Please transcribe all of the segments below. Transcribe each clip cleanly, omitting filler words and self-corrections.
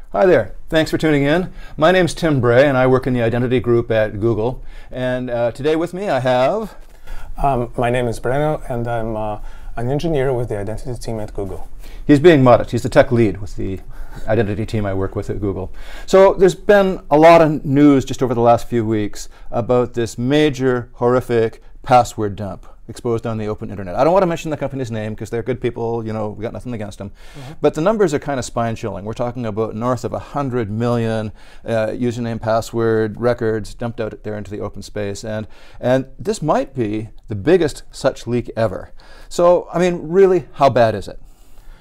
Hi there. Thanks for tuning in. My name's Tim Bray, and I work in the identity group at Google. And today with me I have... My name is Breno, and I'm an engineer with the identity team at Google. He's being modest. He's the tech lead with the identity team I work with at Google. So there's been a lot of news just over the last few weeks about this major, horrific password dump exposed on the open internet. I don't want to mention the company's name because they're good people, you know, we got nothing against them. But the numbers are kind of spine-chilling. We're talking about north of 100 million username, password records dumped out there into the open space. And this might be the biggest such leak ever. So, I mean, really, how bad is it?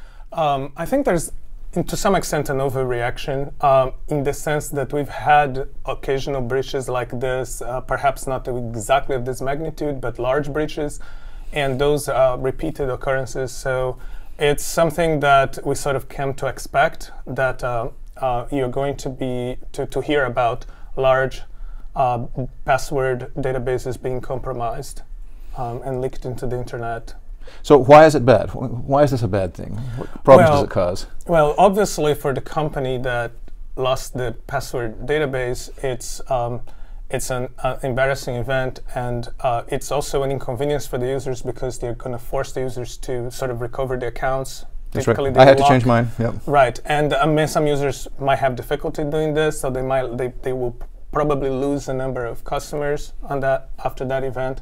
I think there's, to some extent, an overreaction in the sense that we've had occasional breaches like this, perhaps not exactly of this magnitude, but large breaches, and those repeated occurrences. So it's something that we sort of came to expect, that you're going to hear about large password databases being compromised and leaked into the internet. So why is it bad? Why is this a bad thing? What problems does it cause? Well, obviously for the company that lost the password database, it's an embarrassing event, and it's also an inconvenience for the users because they're going to force the users to sort of recover the accounts. That's right. I had to change mine. Yep. Right, and some users might have difficulty doing this, so they will probably lose a number of customers on that after that event.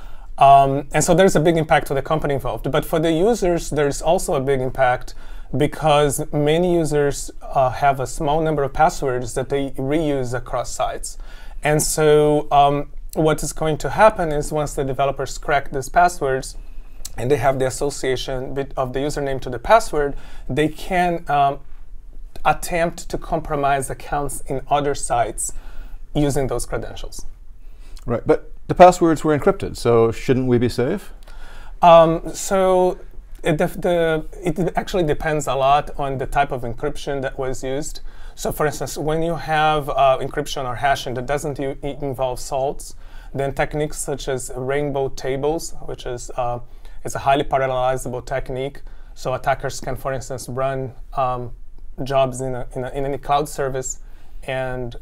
And so there's a big impact to the company involved. But for the users, there's also a big impact because many users have a small number of passwords that they reuse across sites. And so what is going to happen is once the developers crack these passwords and they have the association of the username to the password, they can attempt to compromise accounts in other sites using those credentials. Right, but the passwords were encrypted, so shouldn't we be safe? So it actually depends a lot on the type of encryption that was used. So for instance, when you have encryption or hashing that doesn't involve salts, then techniques such as rainbow tables, which is it's a highly parallelizable technique. So attackers can, for instance, run jobs in any cloud service and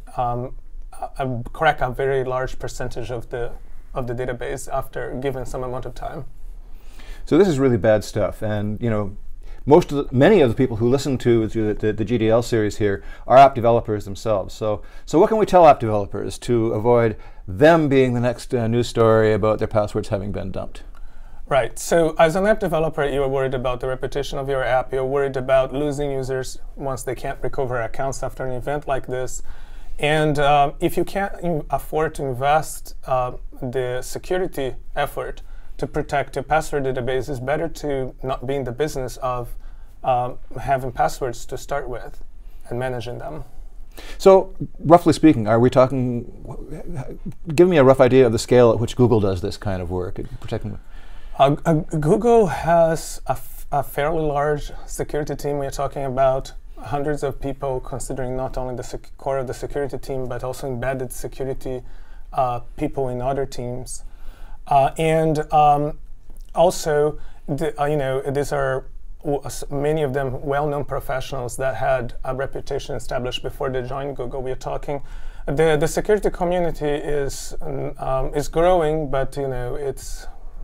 crack a very large percentage of the database after given some amount of time. So this is really bad stuff, and you know, many of the people who listen to the GDL series here are app developers themselves. So what can we tell app developers to avoid them being the next news story about their passwords having been dumped? Right. So as an app developer, you're worried about the reputation of your app. You're worried about losing users once they can't recover accounts after an event like this. And if you can't afford to invest the security effort to protect your password database, it's better to not be in the business of having passwords to start with and managing them. So, roughly speaking, are we talking, give me a rough idea of the scale at which Google does this kind of work, protecting Google has a fairly large security team. We're talking about hundreds of people, considering not only the core of the security team, but also embedded security people in other teams. And also, you know, these are many of them well-known professionals that had a reputation established before they joined Google. We're talking, the security community is growing, but you know, it's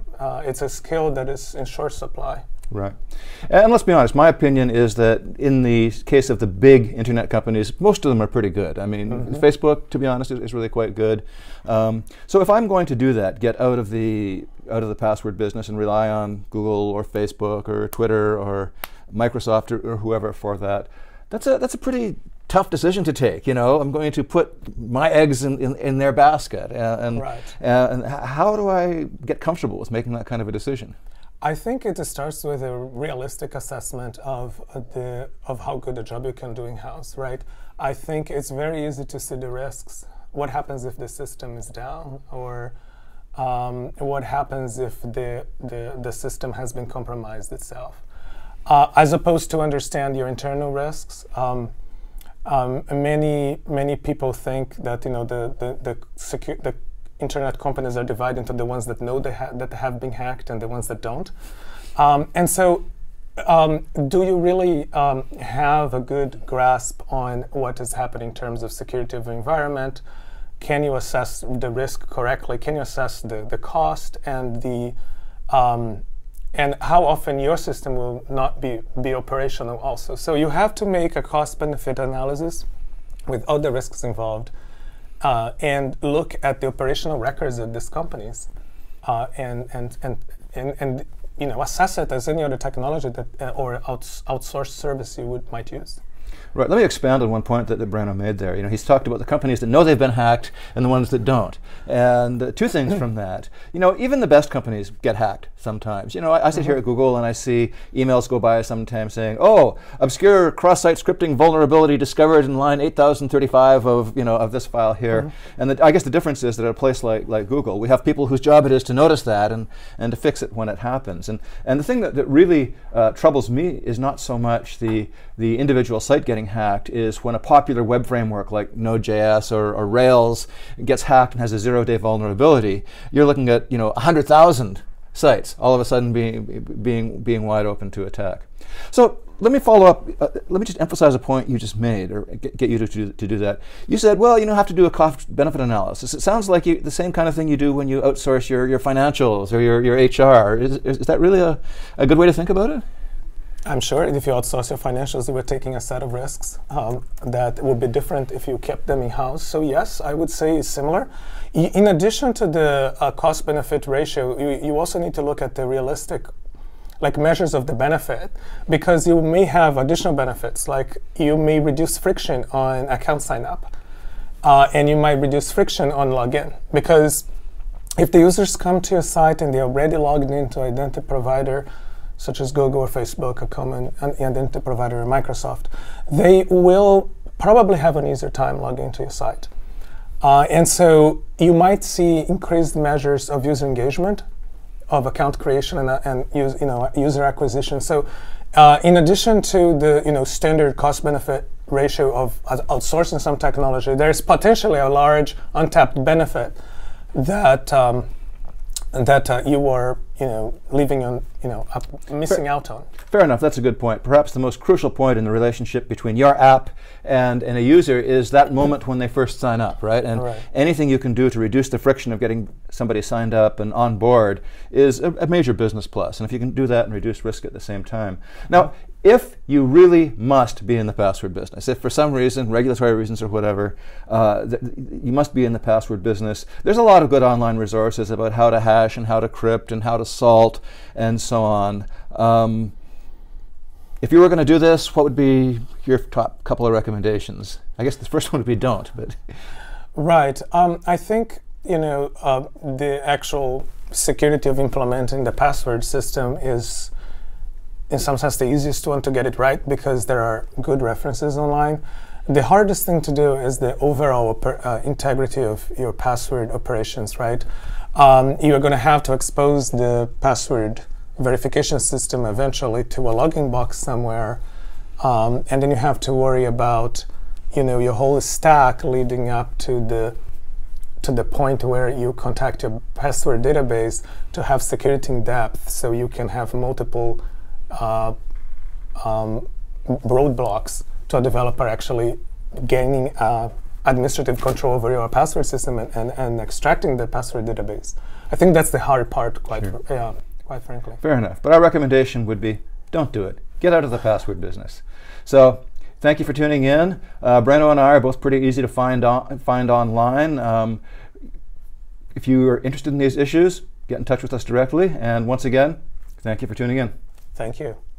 a skill that is in short supply. Right. And let's be honest, my opinion is that in the case of the big internet companies, most of them are pretty good. I mean, Facebook, to be honest, is really quite good. So if I'm going to do that, get out of the password business and rely on Google or Facebook or Twitter or Microsoft or whoever for that, that's a pretty tough decision to take. You know, I'm going to put my eggs in their basket, and how do I get comfortable with making that kind of a decision? I think it starts with a realistic assessment of how good a job you can do in-house, right? I think it's very easy to see the risks. What happens if the system is down, or what happens if the system has been compromised itself? As opposed to understand your internal risks. Many people think that, you know, the internet companies are divided into the ones that know that have been hacked and the ones that don't. And so Do you really have a good grasp on what is happening in terms of security of the environment? Can you assess the risk correctly? Can you assess the cost and and how often your system will not be operational also? So you have to make a cost-benefit analysis with all the risks involved and look at the operational records of these companies and assess it as any other technology that or outsourced service you might use. Right. Let me expand on one point that Breno made there. He's talked about the companies that know they've been hacked and the ones that don't. And two things from that. Even the best companies get hacked sometimes. I sit here at Google and I see emails go by sometimes saying, "Oh, obscure cross-site scripting vulnerability discovered in line 8035 of this file here." And I guess the difference is that at a place like Google, we have people whose job it is to notice that and to fix it when it happens. And the thing that really troubles me is not so much the individual site getting hacked, is when a popular web framework like Node.js or Rails gets hacked and has a zero-day vulnerability. You're looking at 100,000 sites all of a sudden being wide open to attack. So let me follow up. Let me just emphasize a point you just made, or get you to do that. You said, well, have to do a cost-benefit analysis. It sounds like the same kind of thing you do when you outsource your financials or your HR. Is that really a good way to think about it? I'm sure if you outsource your financials, you were taking a set of risks that would be different if you kept them in-house. So yes, I would say it's similar. In addition to the cost-benefit ratio, you also need to look at the realistic measures of the benefit, because you may have additional benefits, like you may reduce friction on account sign-up, and you might reduce friction on login, because if the users come to your site and they're already logged into an identity provider, such as Google or Facebook, a common identity provider, or Microsoft, they will probably have an easier time logging into your site. And so you might see increased measures of user engagement, of account creation, and user acquisition. So in addition to the standard cost-benefit ratio of outsourcing some technology, there's potentially a large untapped benefit that you are leaving on missing out on. Fair enough. That's a good point. Perhaps the most crucial point in the relationship between your app and a user is that moment when they first sign up, right? And anything you can do to reduce the friction of getting somebody signed up and on board is a major business plus. And if you can do that and reduce risk at the same time. Now, if you really must be in the password business, if for some reason, regulatory reasons or whatever, you must be in the password business, there's a lot of good online resources about how to hash and how to crypt and how to salt and so on. If you were going to do this, what would be your top couple of recommendations? I guess the first one would be don't, but. Right. I think, the actual security of implementing the password system is, in some sense, the easiest one to get it right, because there are good references online. The hardest thing to do is the overall integrity of your password operations, right? You're going to have to expose the password verification system eventually to a logging box somewhere, and then you have to worry about your whole stack leading up to the point where you contact your password database to have security in depth, so you can have multiple roadblocks to a developer actually gaining administrative control over your password system and extracting the password database. I think that's the hard part, quite frankly. Fair enough. But our recommendation would be, don't do it. Get out of the password business. So thank you for tuning in. Breno and I are both pretty easy to find online. If you are interested in these issues, get in touch with us directly. And once again, thank you for tuning in. Thank you.